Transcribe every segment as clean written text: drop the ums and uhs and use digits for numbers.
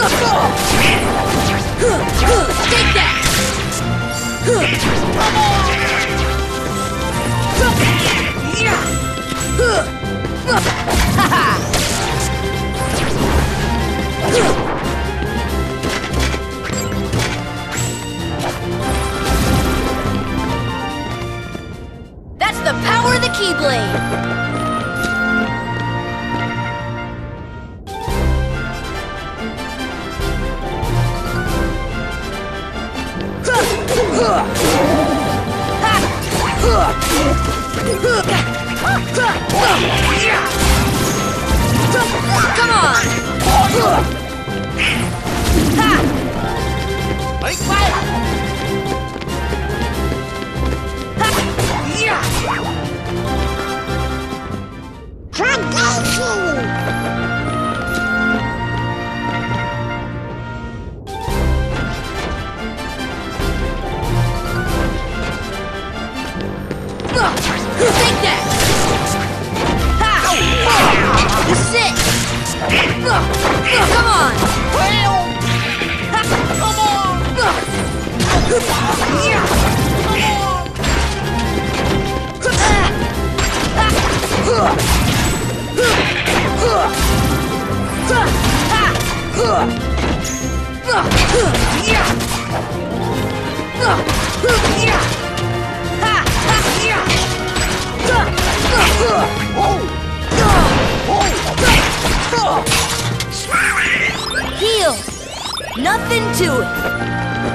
Take that! That's the power of the Keyblade! Come on! Take that! This is it! Come on! Heal! Nothing to it!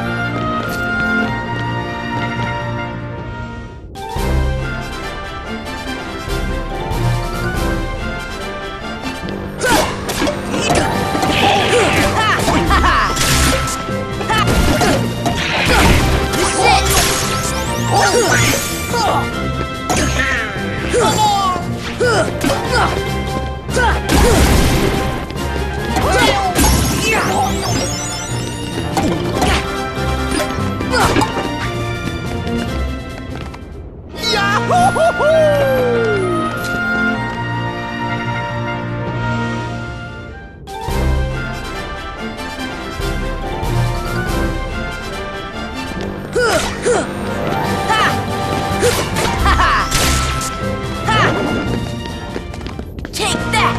Take that!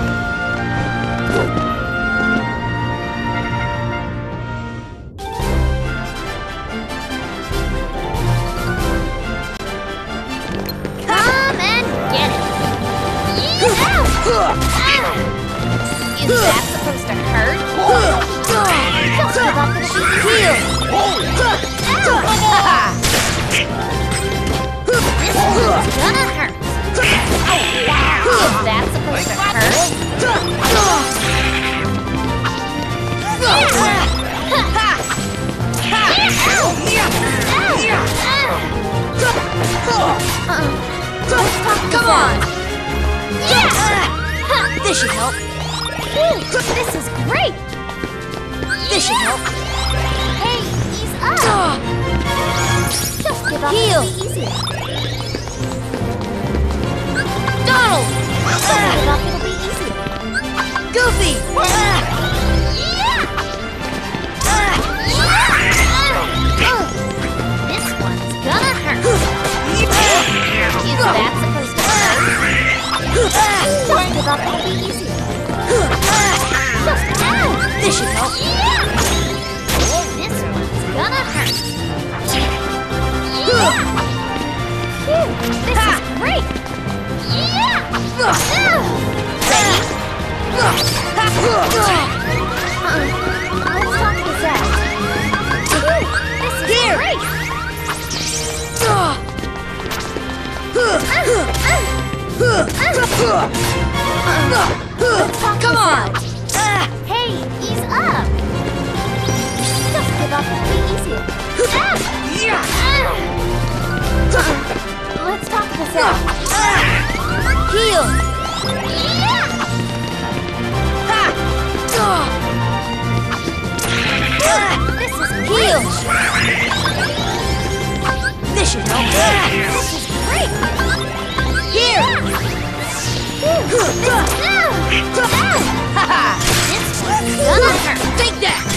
Come and get it! Is that supposed to hurt? Don't give up the heal! This one's gonna hurt! Is that supposed to hurt? Come on! This should help. This is great! This should help. Hey, ease up! Just give up. Heal! It'll be easier. Donald! Just give up, it'll be easier. Goofy! This one's gonna hurt. Is that supposed to hurt? Just give up, it'll be easier. Just out! This should help. This one's gonna hurt. This is great! Ready? Let's talk this out. This is great! Come on! Hey, ease up! Just give up, it'll be easier. Let's talk this out. Heal! This is heal! This should help. This is great! Here! This one's gonna hurt. Take that!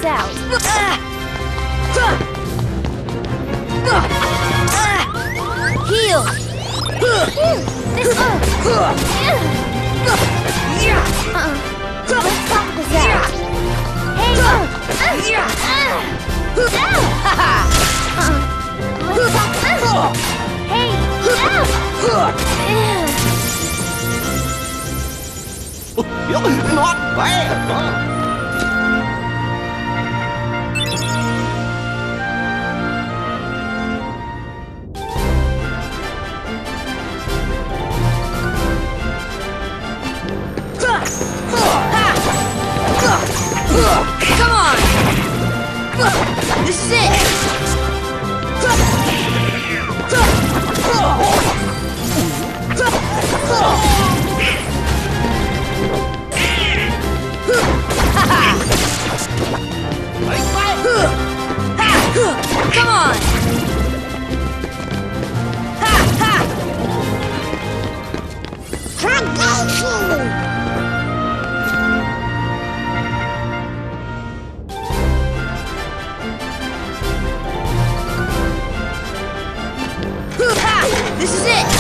out. Heal. This let's talk this out. Hey. Hey. Not bad. Come on! This is it! Come on! This is it!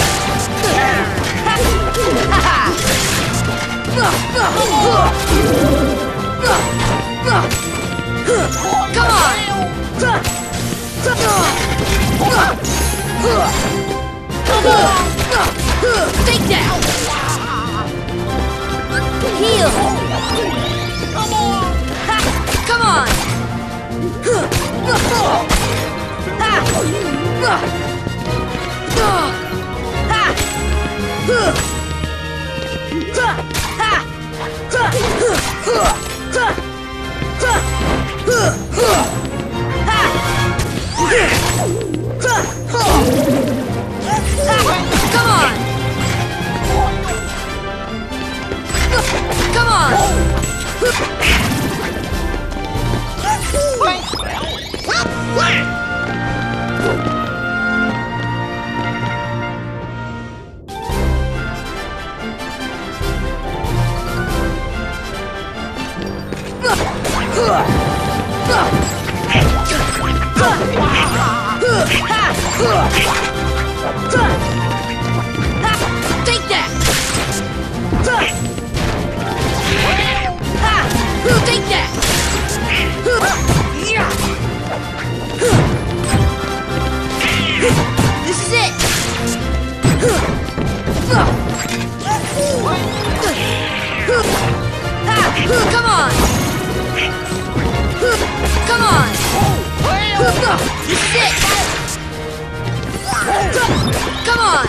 Come on! Take that! Heal! Come on! Come on! Come on! Take that! Take that! This is it! Come on! Come on! This is it! Come on!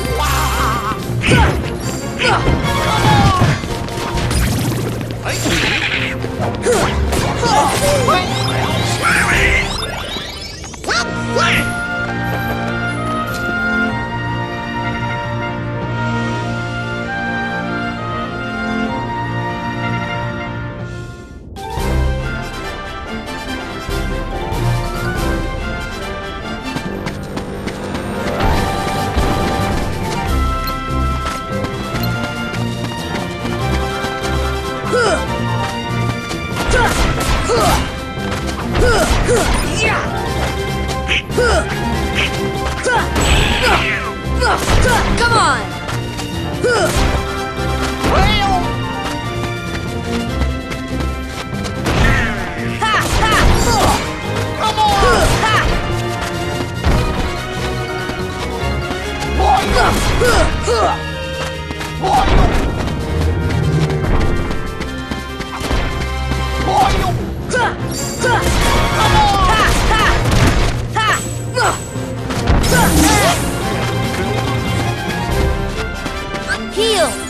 Come on! Heal!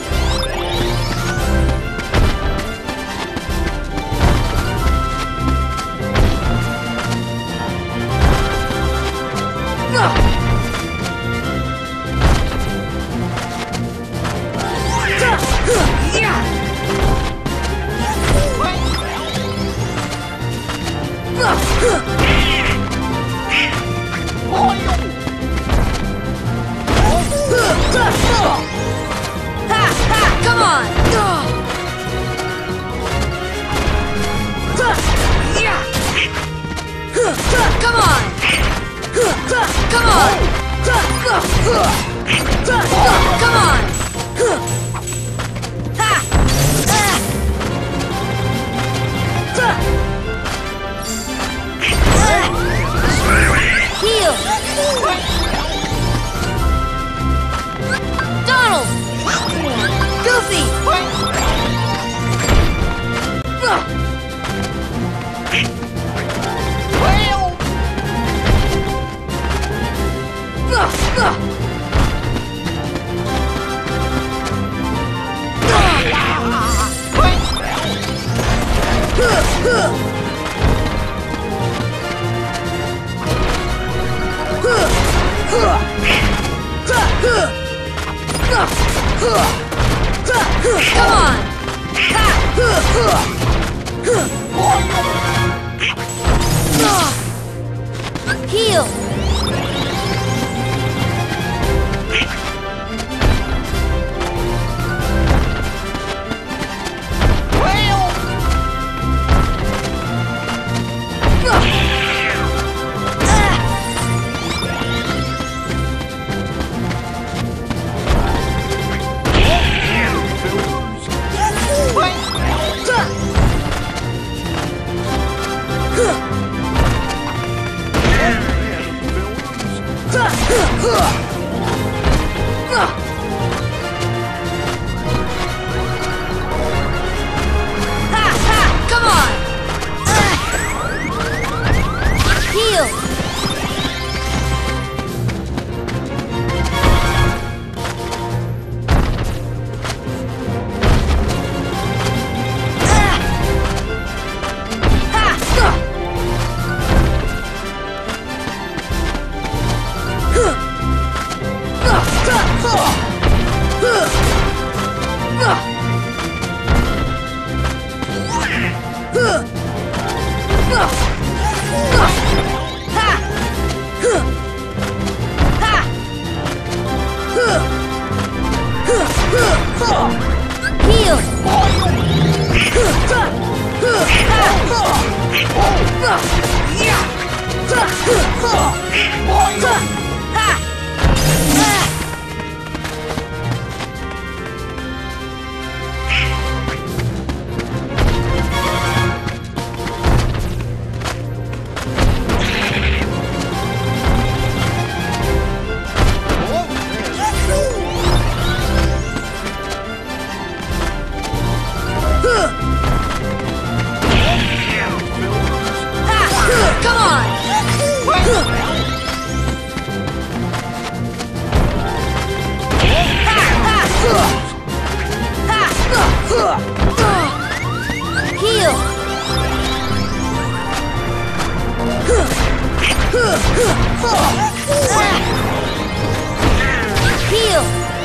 Heal!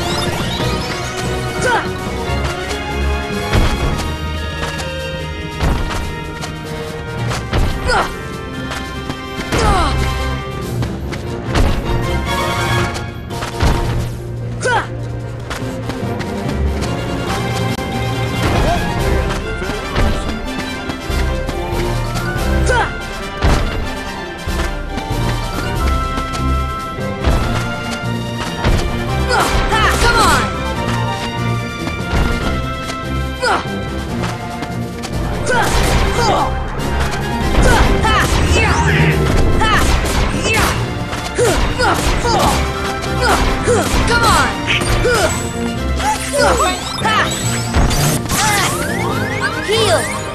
Come on! Heal!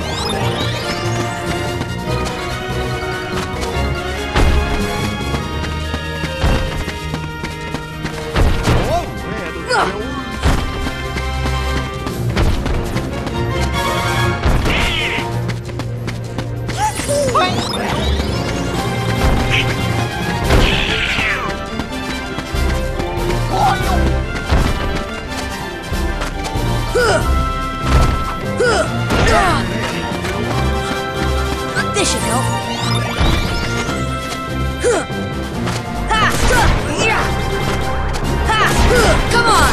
This should help. Come on!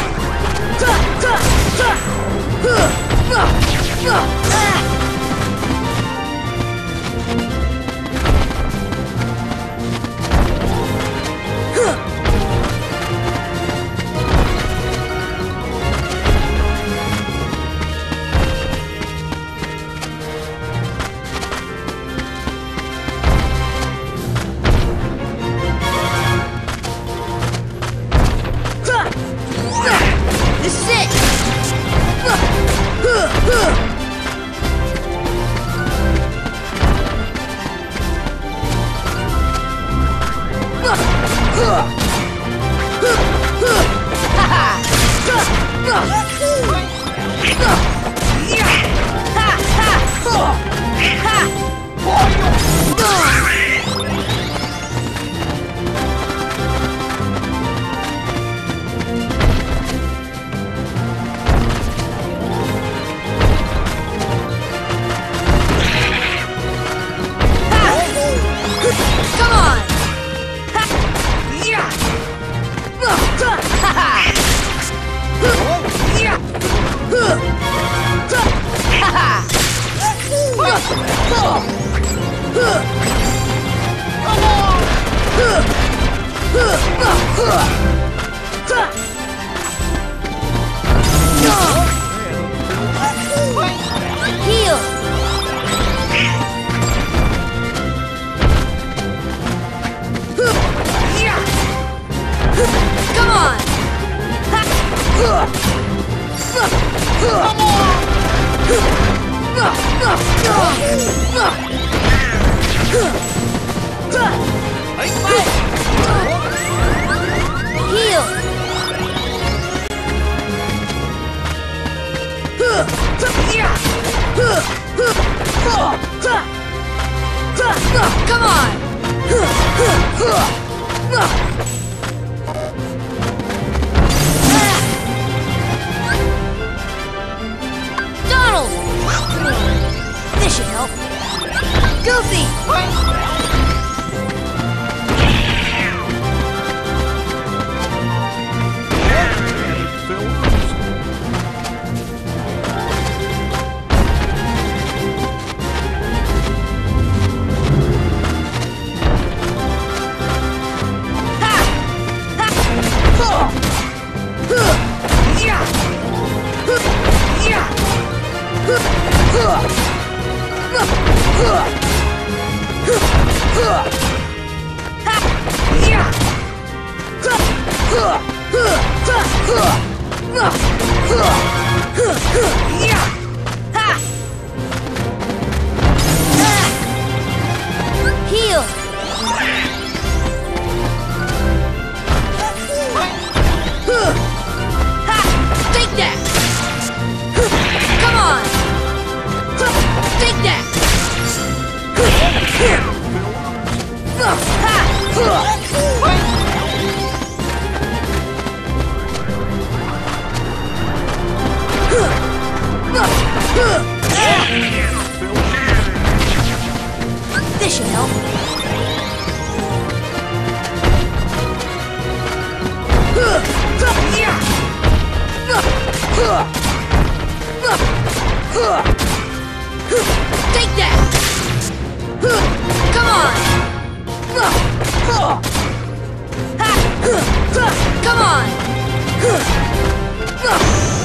This is it! Heal! Come on! Heal! Come on! Donald! This should help. Goofy! Heal! Take that! Come on! Take that! This should help. Take that! Come on! Come on!